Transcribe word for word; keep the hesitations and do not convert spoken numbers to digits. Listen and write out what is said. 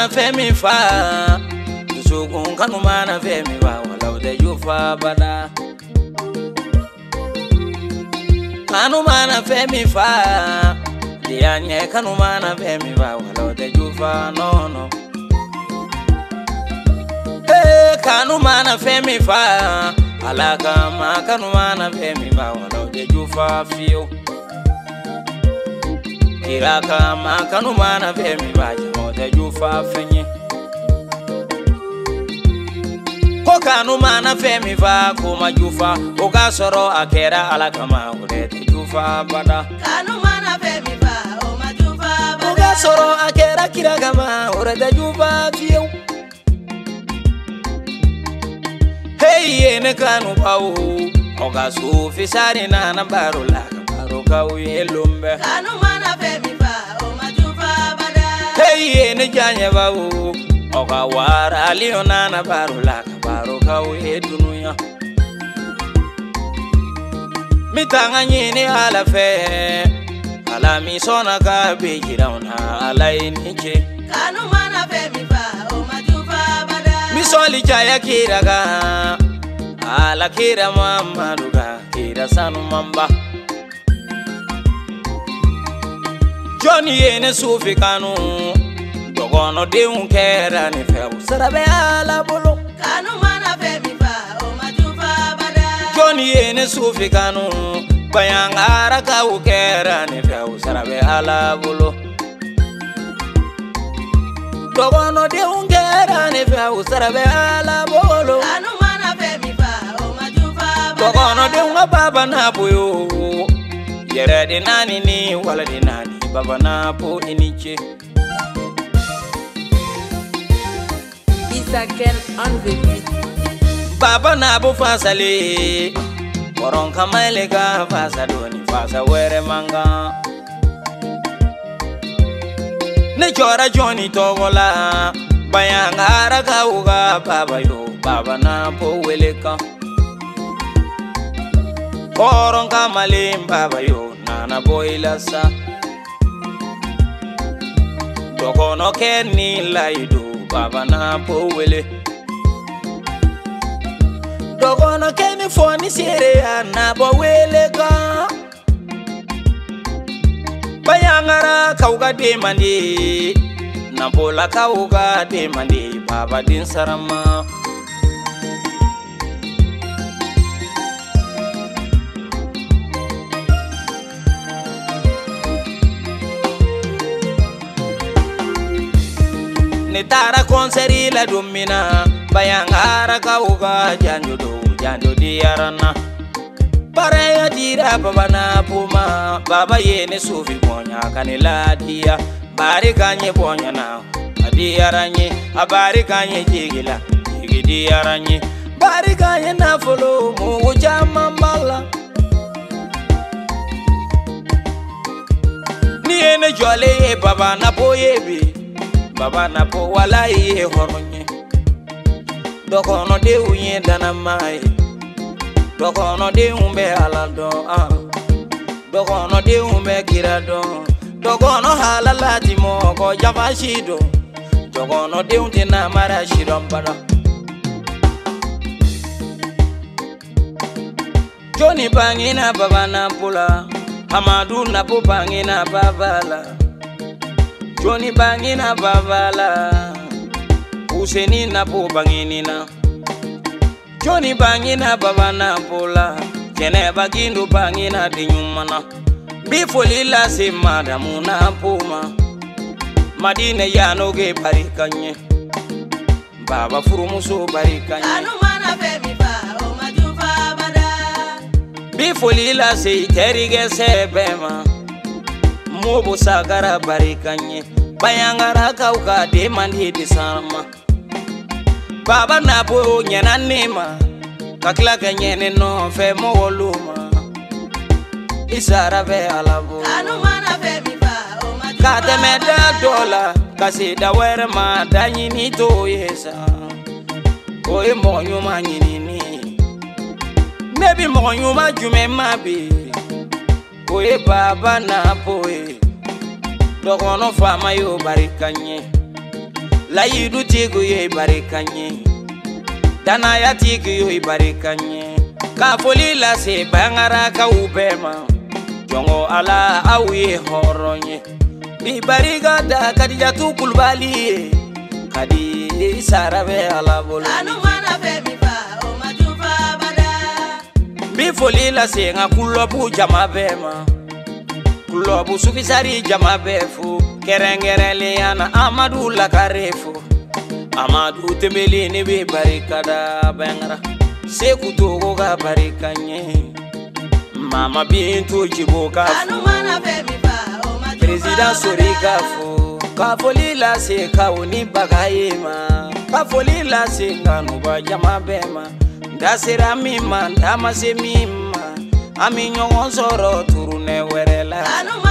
mana femi fa Sugun kanu mana femi fa Walau de jufa bada Kanu mana femi fa Dianye kanu mana femi fa Walau de jufa no no Hey kanu mana femi fa Alaka ma kanu mana femi fa Walau de jufa fio Kiraka ma kanu mana femi fa Walau de jufa fenye Ko kanu mana femi fa kuma jufa Oga soro akera alaka ma Walau de jufa bada Kanu mana femi fa Oma jufa bada Oga soro akera kiraka ma Walau de jufa fio Hey yene kanu pao Oga sufi sari na na baro la Baro kau ye lumbe Kanu mana femi fa Oma jufa bada Hey yene janye pao Oga wara liyo na na baro la Baro kau ye dunuya Mitanga nyini ala fe Ala misona ka bejirauna ala iniche Kanu mana femi fa Oma jufa bada Misoli chaya kiraga Ala kira mama duga kira sanu mamba Johnny yene sufi kanu Dogono deun kera ni feu Sarabe ala bolo Kanu mana femi fa Oma jufa bada Johnny yene sufi kanu Bayangara kau kera ni feu Sarabe ala bolo Dogono deun kera ni feu Sarabe ala bolo Kanu mana femi fa Oma jufa bada Dogono deun baba na boyo Yere de nani ni wala de nani Baba na po iniche Isaken on the beat. Baba na bo fasale Koron kamale ka fasa doni Fasa were manga Ne chora Johnny togola Bayangara ka uga baba yo Baba na po weleka Koron kamale baba yo Nana boy lasa Dogono keni laido Baba na po wele Dogono keni foni sere na bo wele ka Bayangara kauga de mandi Nambola kauga de mandi Baba din sarama Nitara konseri la domina Bayangara kauga janjo do janjo diarana Paraya dira baba na puma Baba yene sufi ponya kanila dia Bari kanye ponya na Adiaranye Abari kanye jigila Jigi diaranye Bari kanye na folo Mungu jama mbala Niene jole ye baba na poyebi Baba na po wala ye horonye Dokono de unye dana mai Dokono de umbe alado ah Dokono de umbe kirado Dokono halalati mo ko javashido Dokono de unte na mara shirombara Johnny bangina baba na pula Hamadu na po bangina babala Johnny bangina bavala Useni na po banginina Johnny bangina babana pola Jene bagindu bangina dinyumana Bifolila se madamu na puma Madine yanoge barikanye Baba furumuso barikanye Kanu mana femi fa Oma jufa bada Bifolila se terige sebema Mobo sagara barikanye Bayangara kauka demandi disama Baba na po nyana nema Kakla kanyene no fe mo woluma Isara ve alabo Kanu mana femi fa Oma jufa Kate meda dola Kasi da were ma danyi ni to yesa Oye mo nyuma nyini ni Maybe mo nyuma jume mabi Oye baba na poe Dogono fama yo barikanye layidu tigu ye barikanye dana ya tigu ye barikanye ka foli la se bangara ka ubema jongo ala awi horonye bi bariga da kadija tu kulbali kadi sarabe ala bol anu mana fe mi fa o majufa bada bi foli la se nga kulobu jama bema kulobu sufisari jama befu kerengere liana amadu la karefu amadu tembeli ni bi barikada bangara seku togo ga barikanye mama bintu jiboka anu mana fe mi fa o majufa president sorika fo ka foli la se ka oni bagayema ka foli la se nganu ba jama bema ndasira mima ndama se mima ami nyongo zoro turune werela anu